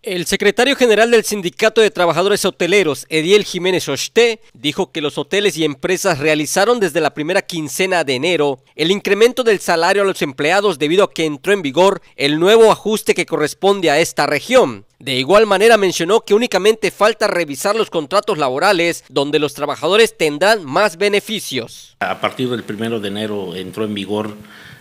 El secretario general del Sindicato de Trabajadores Hoteleros, Ediel Jiménez Oshté, dijo que los hoteles y empresas realizaron desde la primera quincena de enero el incremento del salario a los empleados debido a que entró en vigor el nuevo ajuste que corresponde a esta región. De igual manera mencionó que únicamente falta revisar los contratos laborales donde los trabajadores tendrán más beneficios. A partir del 1 de enero entró en vigor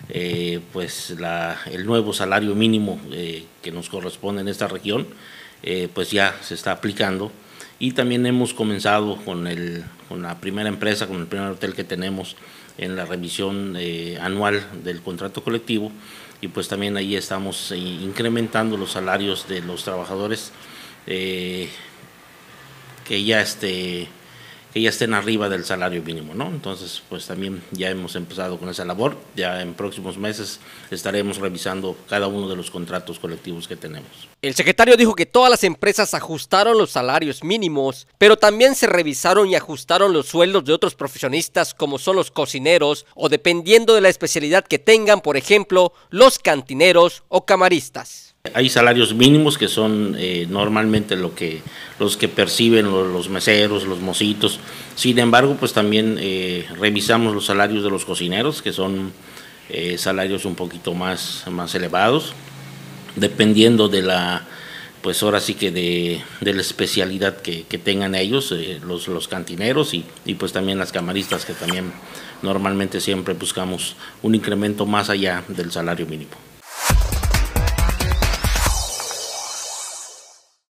el nuevo salario mínimo que nos corresponde en esta región, pues ya se está aplicando, y también hemos comenzado con la primera empresa, con el primer hotel que tenemos en la revisión anual del contrato colectivo, y pues también ahí estamos incrementando los salarios de los trabajadores que ya estén arriba del salario mínimo, ¿no? Entonces, pues también ya hemos empezado con esa labor. Ya en próximos meses estaremos revisando cada uno de los contratos colectivos que tenemos. El secretario dijo que todas las empresas ajustaron los salarios mínimos, pero también se revisaron y ajustaron los sueldos de otros profesionistas como son los cocineros o, dependiendo de la especialidad que tengan, por ejemplo, los cantineros o camaristas. Hay salarios mínimos que son normalmente los que perciben los meseros, los mocitos. Sin embargo, pues también revisamos los salarios de los cocineros, que son salarios un poquito más elevados, dependiendo de pues ahora sí que de la especialidad que tengan ellos, los cantineros y pues también las camaristas, que también normalmente siempre buscamos un incremento más allá del salario mínimo.